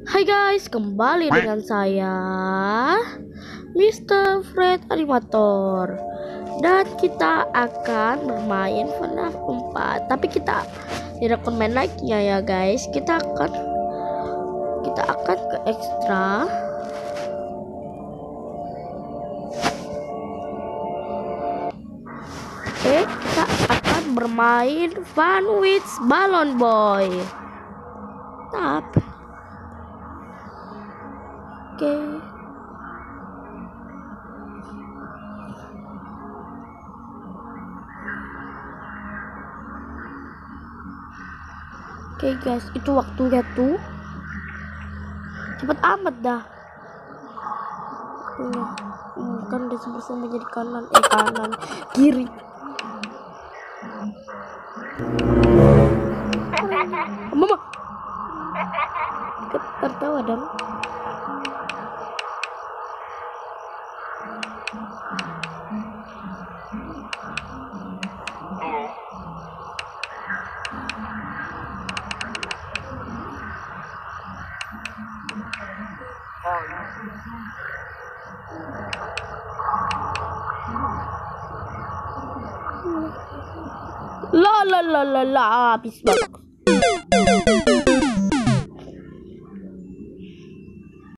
Hai guys, kembali dengan saya Mr. Fred Animator. Dan kita akan bermain FNAF 4. Tapi kita tidak akan main like-nya ya guys. Kita akan ke ekstra. Oke, kita akan bermain Fun with Balloon Boy. Tapi Oke. Oke guys, itu waktunya tuh cepet amat dah. Kan udah sama jadi kanan kiri. Mama tertawa dong. La habis banget.